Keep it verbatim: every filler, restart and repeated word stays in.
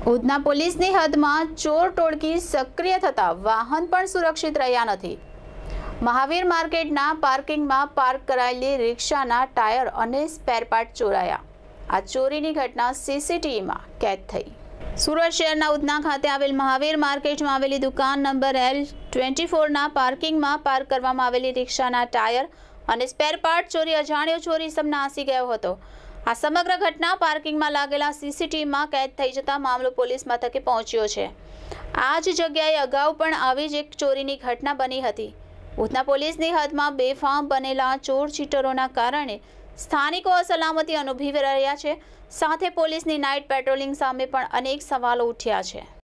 ઉધના પોલીસની હદમાં ચોર ટોળકી સક્રિય થતા વાહન પણ સુરક્ષિત રહ્યા નથી। મહાવીર માર્કેટના પાર્કિંગમાં પાર્ક કરાયેલી રિક્ષાના ટાયર અને સ્પેર પાર્ટ ચોરાયા। આ ચોરીની ઘટના સીસીટીવીમાં કેદ થઈ। સુરત શહેરના ઉધના ખાતે આવેલ મહાવીર માર્કેટમાં આવેલી દુકાન નંબર એલ ટ્વેન્ટી ફોરના પાર્કિંગમાં પાર્ક કરવામાં આવેલી રિક્ષાના ટાયર અને સ્પેર પાર્ટ ચોરી અજાણ્યો ચોર ઇસમ નાસી ગયો હતો। આ સમગ્ર ઘટના પાર્કિંગમાં લાગેલા સીસીટીવીમાં કેદ થઈ જતા મામલો પોલીસ મથકે પહોંચ્યો છે। આ જ જગ્યાએ અગાઉ પણ આવી જ એક ચોરીની ઘટના બની હતી। ઉધના પોલીસની હદમાં બેફામ બનેલા ચોર ચીટરોના કારણે સ્થાનિકો અસલામતી અનુભવી રહ્યા છે। સાથે પોલીસની નાઇટ પેટ્રોલિંગ સામે પણ અનેક સવાલો ઉઠ્યા છે।